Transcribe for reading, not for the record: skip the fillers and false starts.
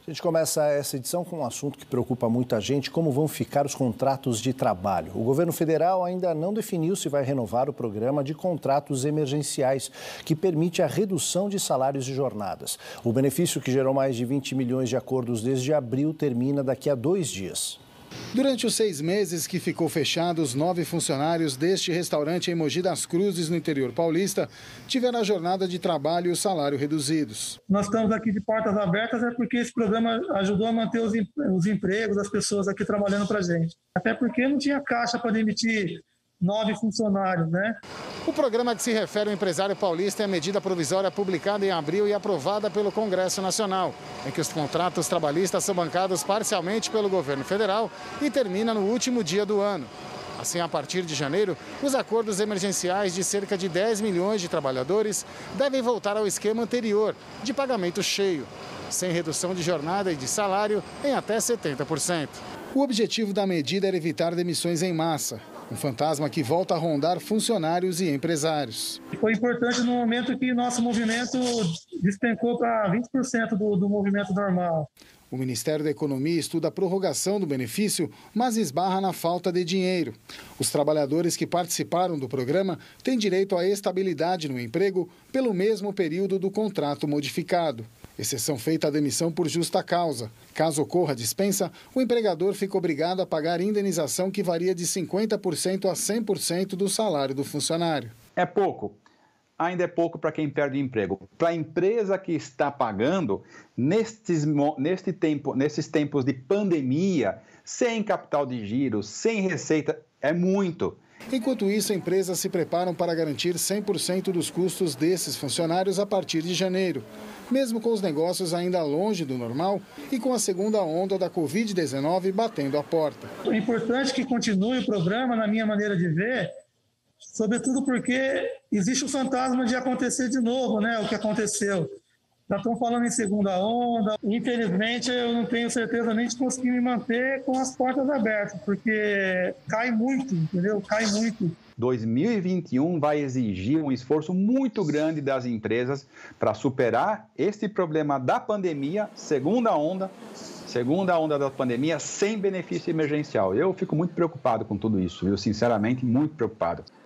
A gente começa essa edição com um assunto que preocupa muita gente: como vão ficar os contratos de trabalho. O governo federal ainda não definiu se vai renovar o programa de contratos emergenciais, que permite a redução de salários e jornadas. O benefício, que gerou mais de 20 milhões de acordos desde abril, termina daqui a 2 dias. Durante os 6 meses que ficou fechado, os 9 funcionários deste restaurante em Mogi das Cruzes, no interior paulista, tiveram a jornada de trabalho e o salário reduzidos. Nós estamos aqui de portas abertas porque esse programa ajudou a manter os empregos das pessoas aqui trabalhando para a gente. Até porque não tinha caixa para demitir 9 funcionários, né? O programa que se refere ao empresário paulista é a medida provisória publicada em abril e aprovada pelo Congresso Nacional, em que os contratos trabalhistas são bancados parcialmente pelo governo federal e termina no último dia do ano. Assim, a partir de janeiro, os acordos emergenciais de cerca de 10 milhões de trabalhadores devem voltar ao esquema anterior, de pagamento cheio, sem redução de jornada e de salário em até 70%. O objetivo da medida era evitar demissões em massa. Um fantasma que volta a rondar funcionários e empresários. Foi importante no momento que nosso movimento despencou para 20% do movimento normal. O Ministério da Economia estuda a prorrogação do benefício, mas esbarra na falta de dinheiro. Os trabalhadores que participaram do programa têm direito à estabilidade no emprego pelo mesmo período do contrato modificado. Exceção feita à demissão por justa causa. Caso ocorra dispensa, o empregador fica obrigado a pagar indenização que varia de 50% a 100% do salário do funcionário. É pouco. Ainda é pouco para quem perde o emprego. Para a empresa que está pagando, nesses tempos de pandemia, sem capital de giro, sem receita, é muito. Enquanto isso, empresas se preparam para garantir 100% dos custos desses funcionários a partir de janeiro, mesmo com os negócios ainda longe do normal e com a segunda onda da Covid-19 batendo a porta. É importante que continue o programa, na minha maneira de ver, sobretudo porque existe o fantasma de acontecer de novo, né, o que aconteceu. Já estão falando em segunda onda. Infelizmente, eu não tenho certeza nem de conseguir me manter com as portas abertas, porque cai muito, entendeu? Cai muito. 2021 vai exigir um esforço muito grande das empresas para superar esse problema da pandemia, segunda onda da pandemia, sem benefício emergencial. Eu fico muito preocupado com tudo isso, viu? Sinceramente, muito preocupado.